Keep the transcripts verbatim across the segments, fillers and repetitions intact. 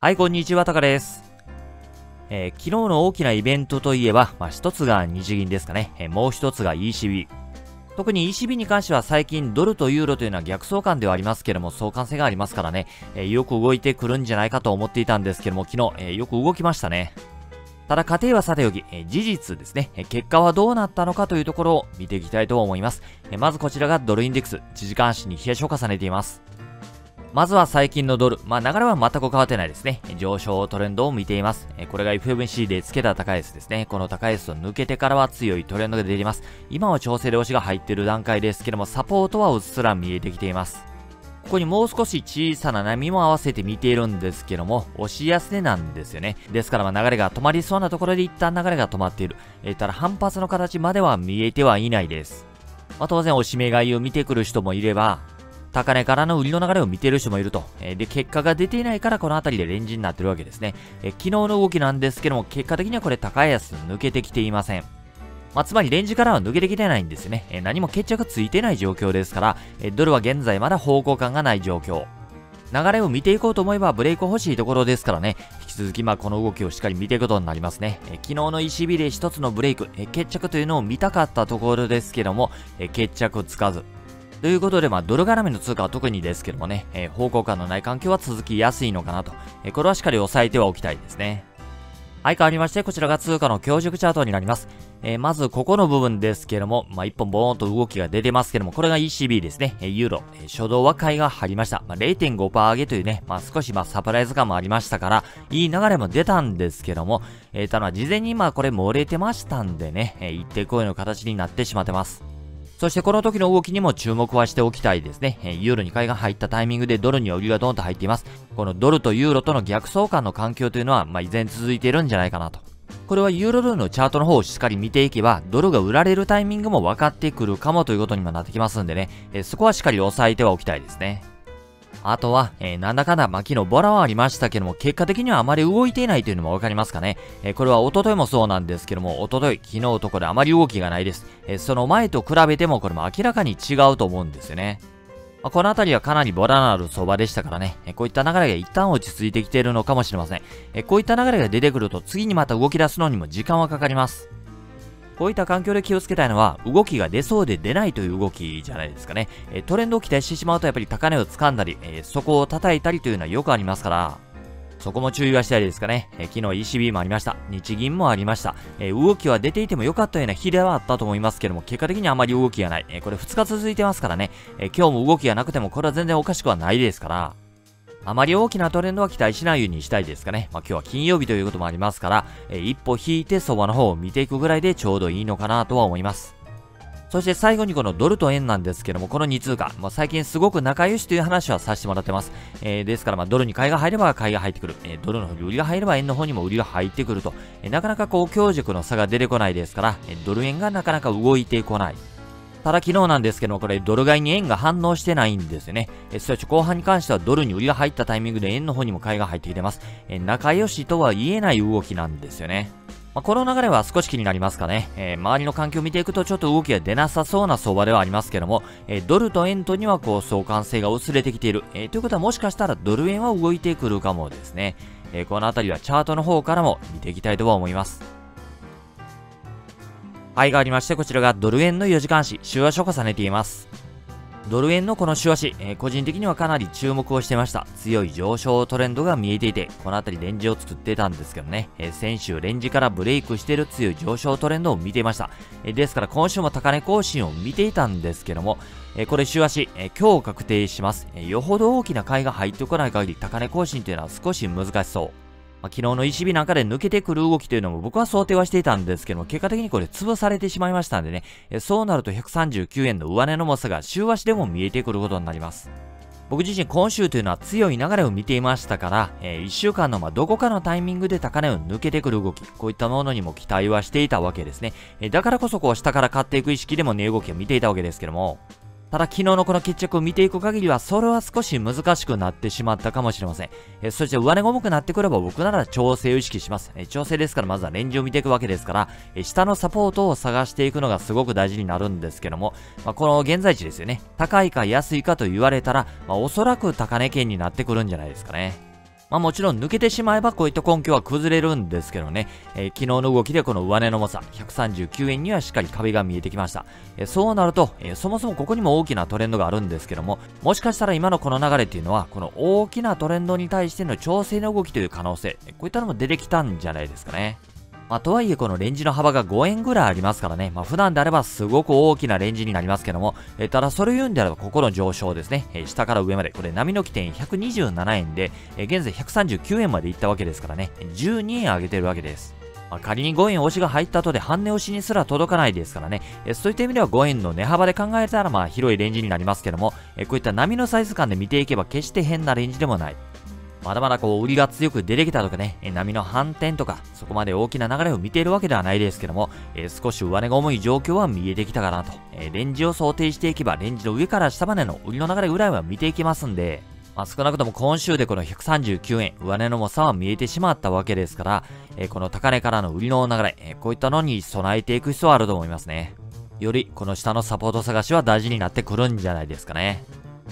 はい、こんにちは、タカです。えー、昨日の大きなイベントといえば、まあ、一つが日銀ですかね。えー、もう一つが イーシービー。特に イーシービー に関しては最近ドルとユーロというのは逆相関ではありますけども、相関性がありますからね、えー、よく動いてくるんじゃないかと思っていたんですけども、昨日、えー、よく動きましたね。ただ、過程はさておき、えー、事実ですね、えー、結果はどうなったのかというところを見ていきたいと思います。えー、まずこちらがドルインデックス、いちじかん足に冷やしを重ねています。まずは最近のドル。まあ流れは全く変わってないですね。上昇トレンドを見ています。これが エフオーエムシー でつけた高い S ですね。この高い S を抜けてからは強いトレンドが出ています。今は調整で押しが入っている段階ですけども、サポートはうっすら見えてきています。ここにもう少し小さな波も合わせて見ているんですけども、押し安値なんですよね。ですからまあ流れが止まりそうなところで一旦流れが止まっている。えただ反発の形までは見えてはいないです。まあ当然押し目買いを見てくる人もいれば、高値からの売りの流れを見ている人もいると。えー、で、結果が出ていないからこの辺りでレンジになってるわけですね。えー、昨日の動きなんですけども、結果的にはこれ高安抜けてきていません。まあ、つまりレンジからは抜けてきてないんですよね。えー、何も決着ついてない状況ですから、えー、ドルは現在まだ方向感がない状況。流れを見ていこうと思えばブレイク欲しいところですからね、引き続きまあこの動きをしっかり見ていくことになりますね。えー、昨日の イーシービー で一つのブレイク、えー、決着というのを見たかったところですけども、えー、決着つかず。ということで、まあ、ドル絡みの通貨は特にですけどもね、えー、方向感のない環境は続きやすいのかなと。えー、これはしっかり押さえてはおきたいですね。はい、変わりまして、こちらが通貨の強弱チャートになります。えー、まず、ここの部分ですけども、まあ、一本ボーンと動きが出てますけども、これが イーシービー ですね。えー、ユーロ、えー、初動は買いが入りました。まあ、れいてんごパーセント 上げというね、まあ、少しまあ、サプライズ感もありましたから、いい流れも出たんですけども、えー、ただ、事前にまあ、これ漏れてましたんでね、えー、一定声の形になってしまってます。そしてこの時の動きにも注目はしておきたいですね。ユーロに買いが入ったタイミングでドルには売りがドンと入っています。このドルとユーロとの逆相関の環境というのは、まあ、依然続いているんじゃないかなと。これはユーロドルのチャートの方をしっかり見ていけば、ドルが売られるタイミングも分かってくるかもということにもなってきますんでね。えそこはしっかり押さえてはおきたいですね。あとは、えー、なんだかんだ、まあ、昨日ボラはありましたけども、結果的にはあまり動いていないというのもわかりますかね。えー、これは一昨日もそうなんですけども、一昨日、昨日とこれあまり動きがないです。えー、その前と比べてもこれも明らかに違うと思うんですよね。まあ、この辺りはかなりボラのある相場でしたからね、えー、こういった流れが一旦落ち着いてきているのかもしれません。えー、こういった流れが出てくると次にまた動き出すのにも時間はかかります。こういった環境で気をつけたいのは、動きが出そうで出ないという動きじゃないですかね。えトレンドを期待してしまうとやっぱり高値を掴んだり、えー、底を叩いたりというのはよくありますから、そこも注意はしたいですかね。えー、昨日 イーシービー もありました。日銀もありました。えー、動きは出ていても良かったような日ではあったと思いますけども、結果的にあまり動きがない。えー、これふつか続いてますからね。えー、今日も動きがなくてもこれは全然おかしくはないですから、あまり大きなトレンドは期待しないようにしたいですかね。まあ今日は金曜日ということもありますから、えー、一歩引いて相場の方を見ていくぐらいでちょうどいいのかなとは思います。そして最後にこのドルと円なんですけども、このに通貨、まあ、最近すごく仲良しという話はさせてもらってます。えー、ですからまあドルに買いが入れば買いが入ってくる。えー、ドルの方に売りが入れば円の方にも売りが入ってくると。えー、なかなかこう強弱の差が出てこないですから、えー、ドル円がなかなか動いてこない。ただ昨日なんですけども、これドル買いに円が反応してないんですよね。えそして後半に関してはドルに売りが入ったタイミングで円の方にも買いが入ってきてます。え仲良しとは言えない動きなんですよね。まあ、この流れは少し気になりますかね。えー、周りの環境を見ていくとちょっと動きが出なさそうな相場ではありますけども、えー、ドルと円とにはこう相関性が薄れてきている。えー、ということはもしかしたらドル円は動いてくるかもですね。えー、このあたりはチャートの方からも見ていきたいとは思います。はい、がありまして、こちらがドル円のよじかん足、週足を重ねています。ドル円のこの週足、えー、個人的にはかなり注目をしてました。強い上昇トレンドが見えていて、このあたりレンジを作ってたんですけどね、えー、先週レンジからブレイクしている強い上昇トレンドを見ていました。えー、ですから今週も高値更新を見ていたんですけども、えー、これ週足、えー、今日確定します。えー、よほど大きな買いが入ってこない限り高値更新というのは少し難しそう。まあ、昨日の イーシービー なんかで抜けてくる動きというのも僕は想定はしていたんですけども、結果的にこれ潰されてしまいましたんでね、えそうなるとひゃくさんじゅうきゅうえんの上値の重さが週足でも見えてくることになります。僕自身今週というのは強い流れを見ていましたから、えー、いっしゅうかんのまあどこかのタイミングで高値を抜けてくる動き、こういったものにも期待はしていたわけですね。えー、だからこそこう下から買っていく意識でも値動きを見ていたわけですけども、ただ昨日のこの決着を見ていく限りは、それは少し難しくなってしまったかもしれません。えそして上値が重くなってくれば僕なら調整を意識します。え調整ですからまずはレンジを見ていくわけですから、え下のサポートを探していくのがすごく大事になるんですけども、まあ、この現在地ですよね。高いか安いかと言われたら、まあ、おそらく高値圏になってくるんじゃないですかね。 まあもちろん抜けてしまえばこういった根拠は崩れるんですけどね、えー、昨日の動きでこの上値の重さひゃくさんじゅうきゅうえんにはしっかり壁が見えてきました。えー、そうなると、えー、そもそもここにも大きなトレンドがあるんですけども、もしかしたら今のこの流れっていうのはこの大きなトレンドに対しての調整の動きという可能性、こういったのも出てきたんじゃないですかね。まあ、とはいえこのレンジの幅がごえんぐらいありますからね。まあ、普段であればすごく大きなレンジになりますけども、えー、ただそれを言うんであればここの上昇ですね。えー、下から上まで、これ波の起点ひゃくにじゅうななえんで、えー、現在ひゃくさんじゅうきゅうえんまでいったわけですからね。じゅうにえん上げてるわけです。まあ、仮にごえん押しが入った後で半値押しにすら届かないですからね。えー、そういった意味ではごえんの値幅で考えたらまあ広いレンジになりますけども、えー、こういった波のサイズ感で見ていけば決して変なレンジでもない。まだまだこう売りが強く出てきたとかね、波の反転とか、そこまで大きな流れを見ているわけではないですけども、えー、少し上値が重い状況は見えてきたかなと。えー、レンジを想定していけば、レンジの上から下までの売りの流れぐらいは見ていけますんで、まあ、少なくとも今週でこのひゃくさんじゅうきゅうえん、上値の重さは見えてしまったわけですから、えー、この高値からの売りの流れ、えー、こういったのに備えていく必要はあると思いますね。よりこの下のサポート探しは大事になってくるんじゃないですかね。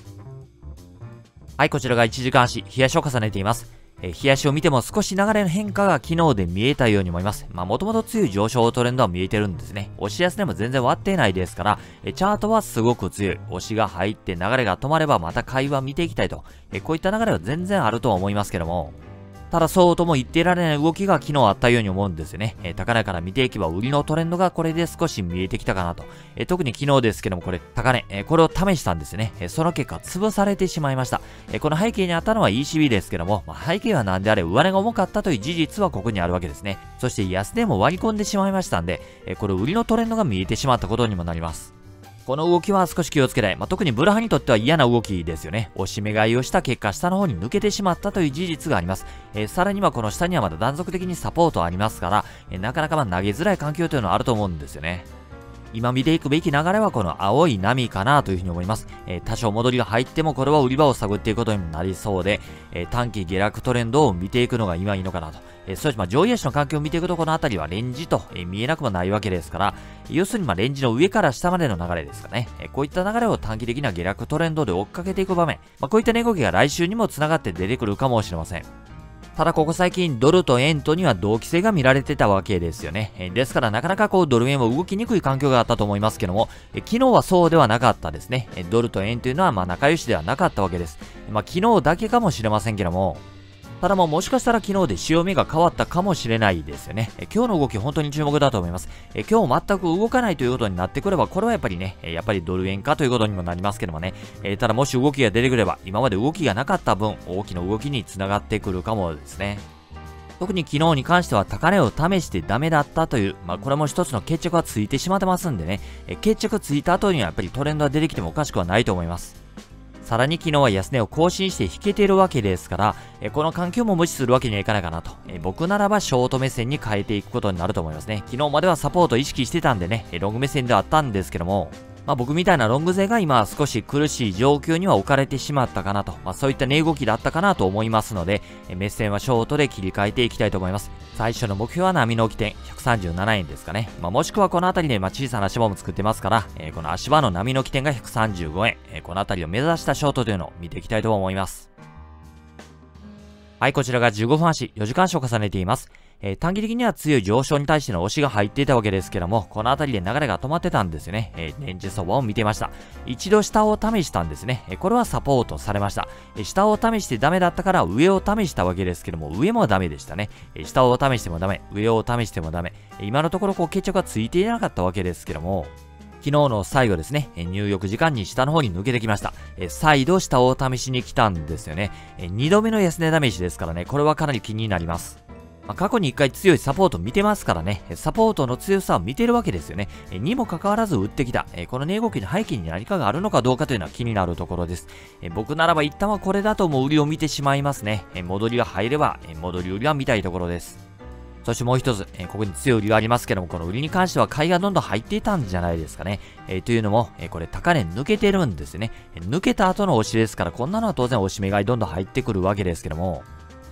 はい、こちらがいちじかん足、日足を重ねています。えー、日足を見ても少し流れの変化が昨日で見えたように思います。まあもともと強い上昇トレンドは見えてるんですね。押し安でも全然割っていないですから、えー、チャートはすごく強い。押しが入って流れが止まればまた買いは見ていきたいと。えー、こういった流れは全然あるとは思いますけども。ただそうとも言っていられない動きが昨日あったように思うんですよね。えー、高値から見ていけば売りのトレンドがこれで少し見えてきたかなと。えー、特に昨日ですけどもこれ高値、えー、これを試したんですね。えー、その結果潰されてしまいました。えー、この背景にあったのは イーシービー ですけども、まあ、背景はなんであれ上値が重かったという事実はここにあるわけですね。そして安値も割り込んでしまいましたんで、えー、これ売りのトレンドが見えてしまったことにもなります。この動きは少し気をつけたい。まあ、特にブラハにとっては嫌な動きですよね。押し目買いをした結果、下の方に抜けてしまったという事実があります。えー、さらにはこの下にはまだ断続的にサポートありますから、えー、なかなかまあ投げづらい環境というのはあると思うんですよね。今見ていくべき流れはこの青い波かなというふうに思います。えー、多少戻りが入ってもこれは売り場を探っていくことにもなりそうで、えー、短期下落トレンドを見ていくのが今いいのかなと。えー、そしてまあ上位足の環境を見ていくとこのあたりはレンジと、えー、見えなくもないわけですから、要するにまあレンジの上から下までの流れですかね。えー、こういった流れを短期的な下落トレンドで追っかけていく場面、まあ、こういった値動きが来週にもつながって出てくるかもしれません。ただここ最近ドルと円とには同期性が見られてたわけですよね。えですからなかなかこうドル円も動きにくい環境があったと思いますけども、え昨日はそうではなかったですね。えドルと円というのはまあ仲良しではなかったわけです。まあ昨日だけかもしれませんけども、ただもうもしかしたら昨日で潮目が変わったかもしれないですよね。え今日の動き本当に注目だと思います。え今日全く動かないということになってくれば、これはやっぱりね、えやっぱりドル円かということにもなりますけどもね。えただもし動きが出てくれば、今まで動きがなかった分、大きな動きにつながってくるかもですね。特に昨日に関しては高値を試してダメだったという、まあこれも一つの決着がついてしまってますんでね、え決着ついた後にはやっぱりトレンドが出てきてもおかしくはないと思います。さらに昨日は安値を更新して引けているわけですから、えこの環境も無視するわけにはいかないかなと。え僕ならばショート目線に変えていくことになると思いますね。昨日まではサポートを意識してたんでね、ロング目線ではあったんですけども、まあ僕みたいなロング勢が今少し苦しい状況には置かれてしまったかなと。まあそういった値動きだったかなと思いますので、え目線はショートで切り替えていきたいと思います。最初の目標は波の起点ひゃくさんじゅうななえんですかね。まあもしくはこの辺りでまあ小さな足場も作ってますから、えー、この足場の波の起点がひゃくさんじゅうごえん、えー、この辺りを目指したショートというのを見ていきたいと思います。はい、こちらがじゅうごふん足、よじかん足を重ねています。えー、短期的には強い上昇に対しての押しが入っていたわけですけども、この辺りで流れが止まってたんですよね。えー、レンジ相場を見てました。一度下を試したんですね。えー、これはサポートされました。えー、下を試してダメだったから上を試したわけですけども、上もダメでしたね。えー、下を試してもダメ、上を試してもダメ。えー、今のところこう決着がついていなかったわけですけども、昨日の最後ですね、入浴時間に下の方に抜けてきました。え再度下を試しに来たんですよね。えにどめの安値試しですからね、これはかなり気になります。まあ、過去にいっかい強いサポート見てますからね、サポートの強さを見てるわけですよね。えにもかかわらず売ってきた。えこの値動きの背景に何かがあるのかどうかというのは気になるところです。え僕ならば一旦はこれだともう売りを見てしまいますね。え戻りが入れば、え戻り売りは見たいところです。そしてもう一つ、えー、ここに強い売りがありますけども、この売りに関しては買いがどんどん入っていたんじゃないですかね。えー、というのも、えー、これ高値抜けてるんですね。えー、抜けた後の押しですから、こんなのは当然押し目買いどんどん入ってくるわけですけども、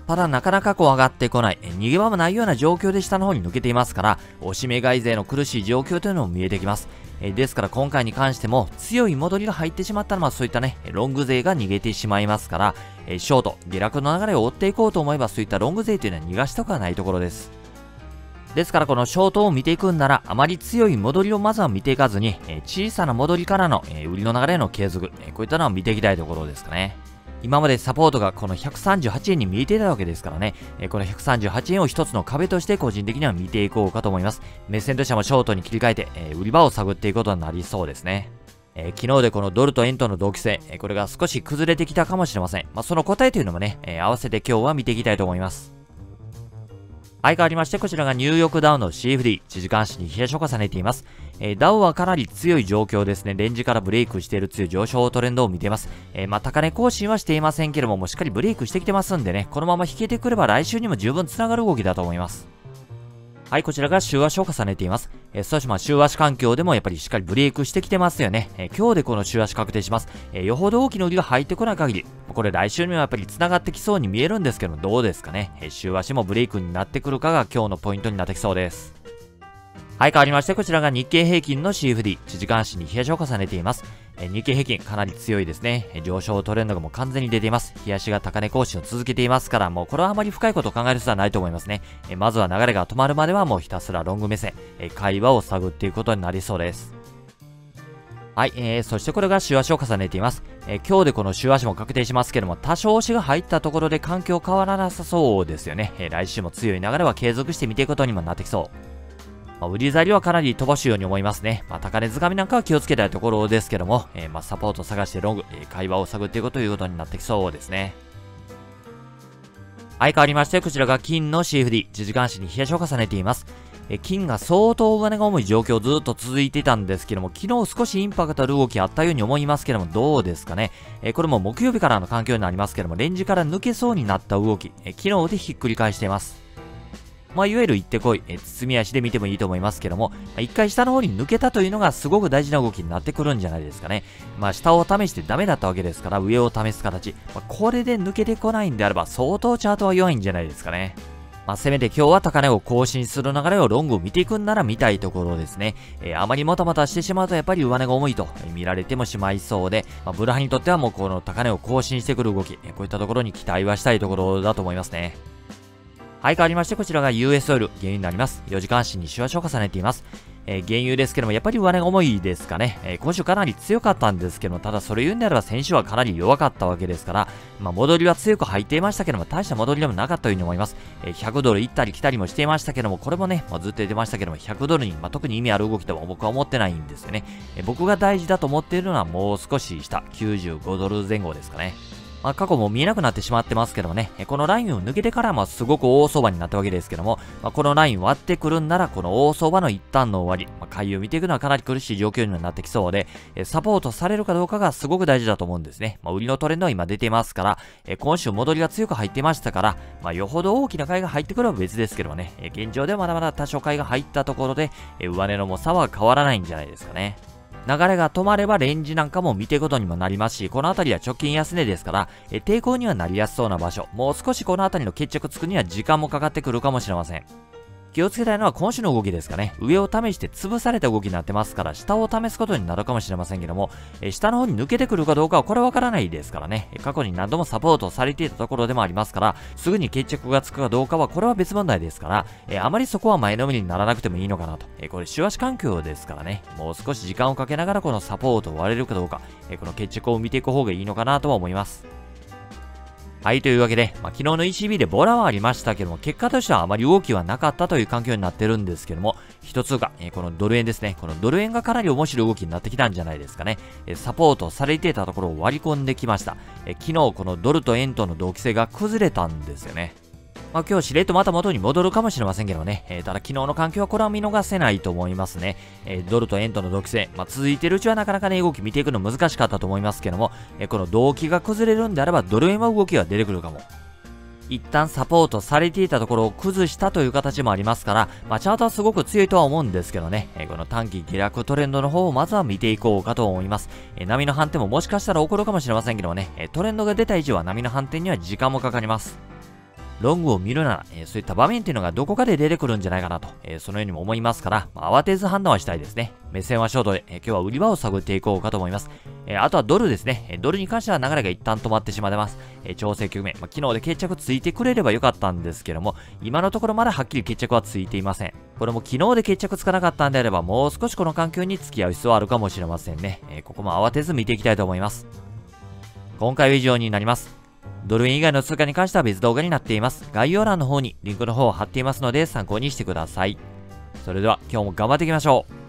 ただなかなかこう上がってこない、え逃げ場もないような状況で下の方に抜けていますから、押し目買い勢の苦しい状況というのも見えてきます。えですから今回に関しても強い戻りが入ってしまったら、まあそういったね、ロング勢が逃げてしまいますから、えショート、下落の流れを追っていこうと思えばそういったロング勢というのは逃がしたくはないところです。ですからこのショートを見ていくんなら、あまり強い戻りをまずは見ていかずに、え小さな戻りからの、え売りの流れの継続、えこういったのを見ていきたいところですかね。今までサポートがこのひゃくさんじゅうはちえんに見えていたわけですからね、えこのひゃくさんじゅうはちえんを一つの壁として個人的には見ていこうかと思います。目線としてもショートに切り替えて、え売り場を探っていくことになりそうですね。えー、昨日でこのドルと円との同期性、えー、これが少し崩れてきたかもしれません。まあ、その答えというのもね、えー、合わせて今日は見ていきたいと思います。はい、変わりまして、こちらがニューヨークダウの シーエフディー、いちじかん足に冷やしを重ねています。えー、ダウはかなり強い状況ですね。レンジからブレイクしている強い上昇トレンドを見ています。えー、まあ、高値更新はしていませんけども、もうしっかりブレイクしてきてますんでね、このまま引けてくれば来週にも十分繋がる動きだと思います。はい、こちらが週足を重ねています。えー、少しまあ週足環境でもやっぱりしっかりブレイクしてきてますよね。えー、今日でこの週足確定します。えー、よほど大きな売りが入ってこない限り、これ来週にはやっぱり繋がってきそうに見えるんですけど、どうですかね。えー、週足もブレイクになってくるかが今日のポイントになってきそうです。はい、変わりまして、こちらが日経平均の シーエフディー、いちじかん足に冷やしを重ねています。えー、日経平均かなり強いですね。えー、上昇トレンドがもう完全に出ています。冷やしが高値更新を続けていますから、もうこれはあまり深いことを考える必要はないと思いますね。えー、まずは流れが止まるまではもうひたすらロング目線、えー、会話を探っていくことになりそうです。はい、えー、そしてこれが週足を重ねています。えー、今日でこの週足も確定しますけども、多少押しが入ったところで環境変わらなさそうですよね。えー、来週も強い流れは継続して見ていくことにもなってきそう。まあ、売り材料はかなり飛ばしように思いますね。まあ、高値掴みなんかは気をつけたいところですけども、えー、まあ、サポートを探してロング、えー、会話を探っていくということになってきそうですね。はい、変わりまして、こちらが金の シーエフディー、いちじかん足に冷やしを重ねています。え金が相当上値が重い状況ずっと続いていたんですけども、昨日少しインパクトある動きあったように思いますけども、どうですかね。えこれも木曜日からの環境になりますけども、レンジから抜けそうになった動き、え昨日でひっくり返しています。まあ、いわゆる行ってこい、え包み足で見てもいいと思いますけども、まあ、一回下の方に抜けたというのがすごく大事な動きになってくるんじゃないですかね。まあ、下を試してダメだったわけですから、上を試す形。まあ、これで抜けてこないんであれば、相当チャートは弱いんじゃないですかね。まあ、せめて今日は高値を更新する流れをロングを見ていくんなら見たいところですね。えー、あまりもたもたしてしまうとやっぱり上値が重いと見られてもしまいそうで、まあ、ブルハにとってはもうこの高値を更新してくる動き、えー、こういったところに期待はしたいところだと思いますね。はい、変わりまして、こちらが ユーエス オイル、原油になります。よじかん足に週足を重ねています。えー、原油ですけども、やっぱり上値が重いですかね。えー、今週かなり強かったんですけども、ただそれ言うんであれば先週はかなり弱かったわけですから、まあ、戻りは強く入っていましたけども、大した戻りでもなかったように思います。えー、ひゃくドル行ったり来たりもしていましたけども、これもね、まあ、ずっと出てましたけども、ひゃくドルに、まあ、特に意味ある動きとは僕は思ってないんですよね。えー、僕が大事だと思っているのはもう少し下、きゅうじゅうごドルぜん後ですかね。まあ、過去も見えなくなってしまってますけどもね、このラインを抜けてからまあすごく大相場になったわけですけども、まあ、このライン割ってくるんなら、この大相場の一旦の終わり、まあ、買いを見ていくのはかなり苦しい状況にはなってきそうで、サポートされるかどうかがすごく大事だと思うんですね。まあ、売りのトレンドは今出ていますから、今週戻りが強く入ってましたから、まあ、よほど大きな買いが入ってくれば別ですけどもね、現状ではまだまだ多少買いが入ったところで、上値の重さは変わらないんじゃないですかね。流れが止まればレンジなんかも見ていくことにもなりますし、この辺りは直近安値ですから、え抵抗にはなりやすそうな場所、もう少しこの辺りの決着つくには時間もかかってくるかもしれません。気をつけたいのは今週の動きですかね。上を試して潰された動きになってますから、下を試すことになるかもしれませんけども、え下の方に抜けてくるかどうかはこれはわからないですからね。過去に何度もサポートされていたところでもありますから、すぐに決着がつくかどうかはこれは別問題ですから、えあまりそこは前のめりにならなくてもいいのかなと。えこれ週足環境ですからね。もう少し時間をかけながらこのサポートを割れるかどうか、えこの決着を見ていく方がいいのかなとは思います。はい、というわけで、まあ、昨日の イーシービー でボラはありましたけども、結果としてはあまり動きはなかったという環境になってるんですけども、一つが、えー、このドル円ですね。このドル円がかなり面白い動きになってきたんじゃないですかね。えー、サポートされていたところを割り込んできました。えー、昨日このドルと円との同期性が崩れたんですよね。まあ、今日しれっとまた元に戻るかもしれませんけどね。えー、ただ昨日の環境はこれは見逃せないと思いますね。えー、ドルと円との同期性。まあ、続いているうちはなかなかね、動き見ていくの難しかったと思いますけども、えー、この動機が崩れるんであれば、ドル円は動きが出てくるかも。一旦サポートされていたところを崩したという形もありますから、まあ、チャートはすごく強いとは思うんですけどね、えー、この短期下落トレンドの方をまずは見ていこうかと思います。えー、波の反転ももしかしたら起こるかもしれませんけどもね、えー、トレンドが出た以上は波の反転には時間もかかります。 ロングを見るなら、えーそういった場面っていうのがどこかで出てくるんじゃないかなと、えーそのようにも思いますから、まあ、慌てず判断はしたいですね。目線はショートで、えー今日は売り場を探っていこうかと思います。えーあとはドルですね。えードルに関しては流れが一旦止まってしまってます。えー調整局面、まあ、昨日で決着ついてくれればよかったんですけども、今のところまだはっきり決着はついていません。これも昨日で決着つかなかったんであれば、もう少しこの環境に付き合う必要はあるかもしれませんね。えーここも慌てず見ていきたいと思います。今回は以上になります。ドル円以外の通貨に関しては別動画になっています。概要欄の方にリンクの方を貼っていますので参考にしてください。それでは今日も頑張っていきましょう。